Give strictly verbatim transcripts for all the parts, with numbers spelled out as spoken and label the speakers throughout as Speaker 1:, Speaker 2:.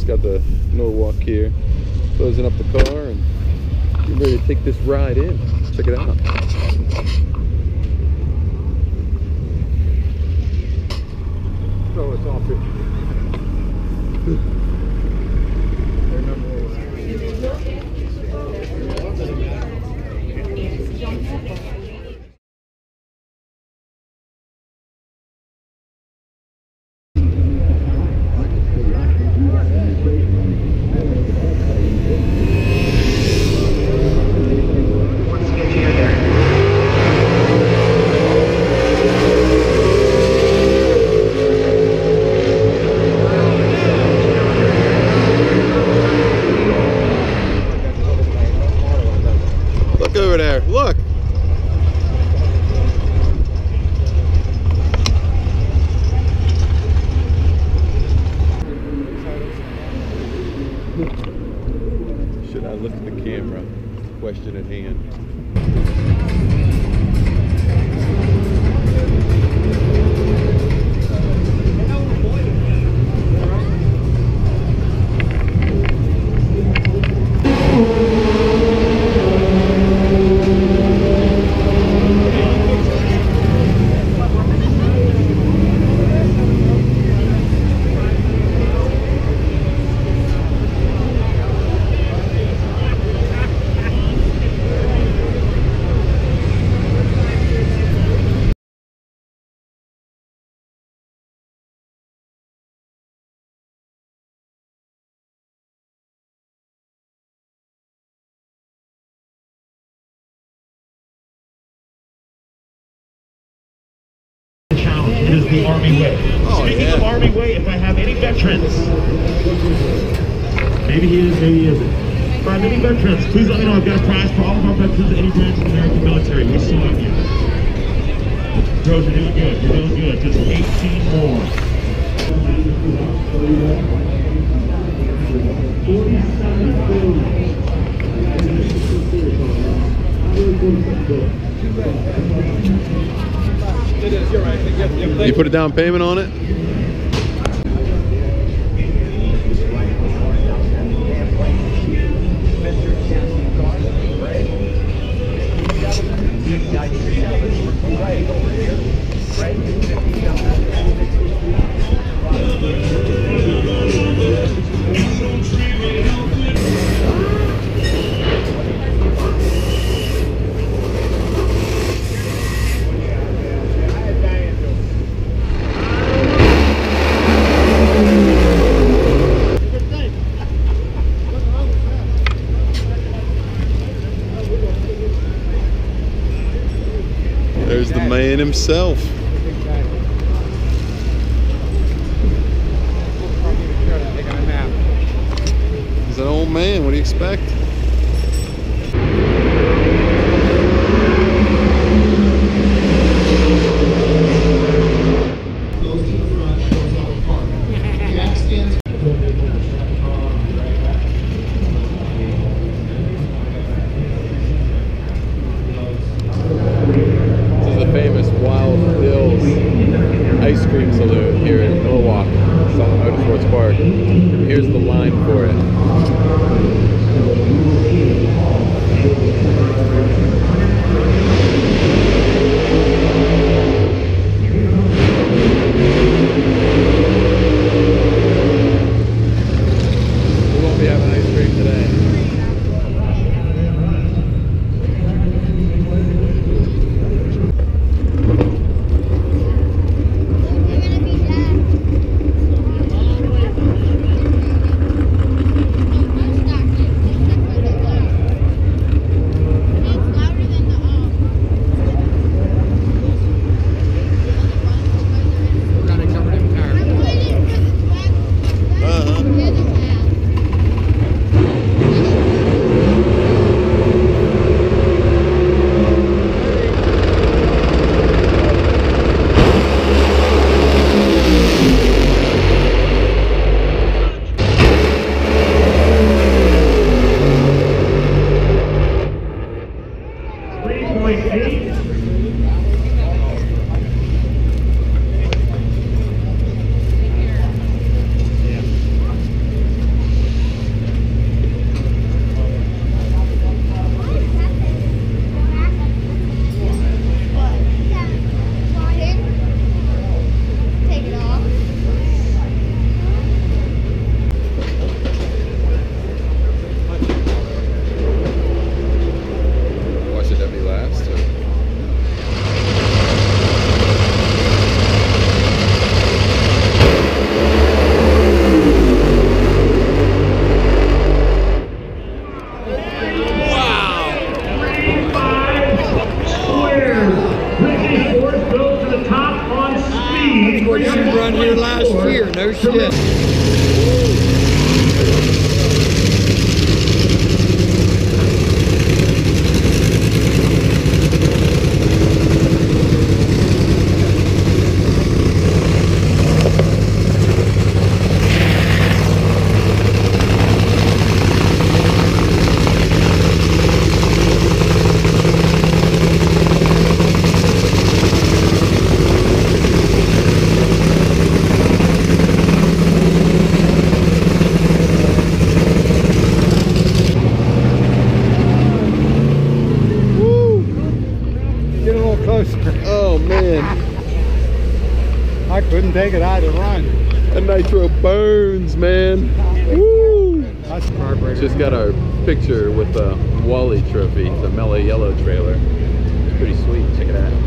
Speaker 1: got the Norwalk here, closing up the car and getting ready to take this ride in. Check it out.
Speaker 2: So it's all pictures.
Speaker 1: Look over there, look! Should I lift the camera? Question at hand.
Speaker 3: It is the Army way.
Speaker 1: Oh,
Speaker 3: Speaking
Speaker 1: yeah.
Speaker 3: of Army way, if I have any veterans, maybe he is, maybe he isn't. If I have any veterans, please let me know. I've got a prize for all of our veterans of any branch of the American military. We salute you. Bros, you're doing good. You're doing good. Just eighteen more.
Speaker 2: It is, you're right. Yep, yep,
Speaker 1: You put a down payment on it? There's the man himself. He's an old man, what do you expect? Ice cream salute here in Norwalk, Motorsports Park. And here's the line for it. We won't be having ice cream today.
Speaker 2: didn't take it, I had to run.
Speaker 1: That nitro burns, man. Woo!
Speaker 2: That's a carburetor.
Speaker 1: Just got our picture with the Wally trophy, the Mellow Yellow trailer. It's pretty sweet. Check it out.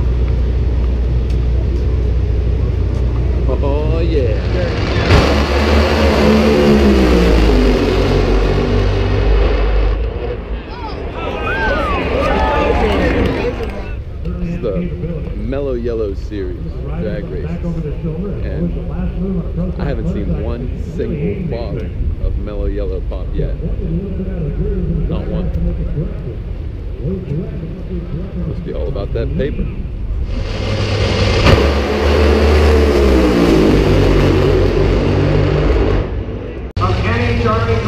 Speaker 1: Oh yeah. This is the Mellow Yellow series drag race, and I haven't seen one single bottle of Mellow Yellow pop yet. Not one. Must be all about that paper.
Speaker 4: Of N H R A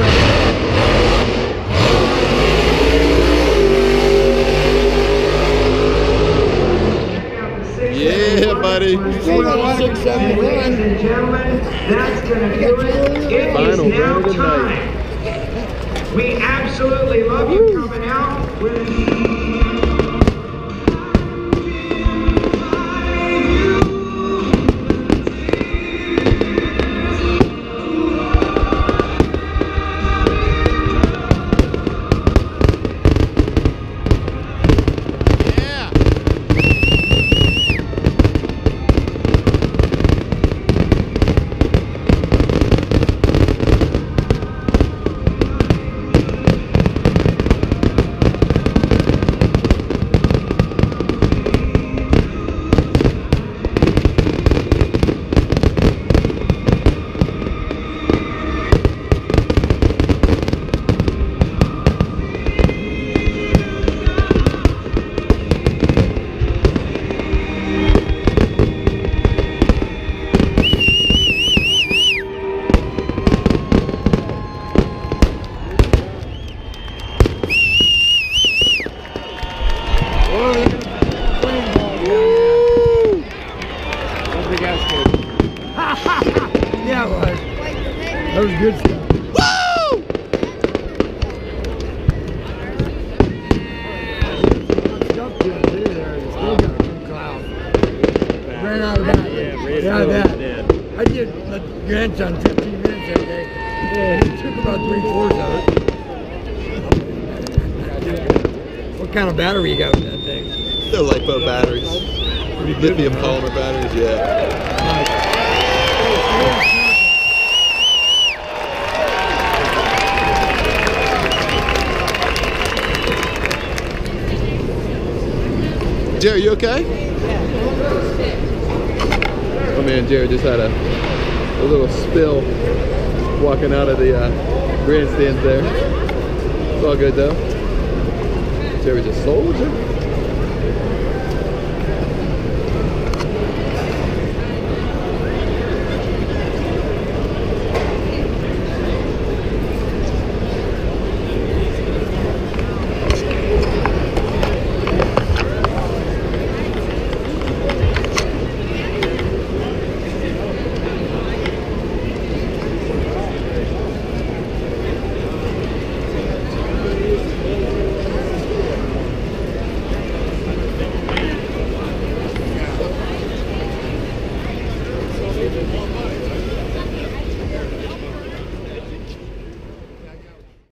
Speaker 1: Yeah, buddy.
Speaker 4: Ladies and gentlemen, that's going to do it. It
Speaker 1: Final
Speaker 4: is now
Speaker 1: word of the
Speaker 4: time.
Speaker 1: night.
Speaker 4: We absolutely love you coming out. With
Speaker 2: yeah, it was. That was good stuff.
Speaker 1: Woo!
Speaker 2: Stuff good too there. It's still got a good cloud. Ran out of that. Yeah, yeah that. I did my grandson fifteen minutes every day. Yeah, he took about three fourths of it. What kind of battery you got with that thing?
Speaker 1: They're LiPo batteries. Lithium polymer batteries, yeah. Jerry, you okay? Oh man, Jerry just had a, a little spill walking out of the uh, grandstands there. It's all good though. Jerry's a soldier.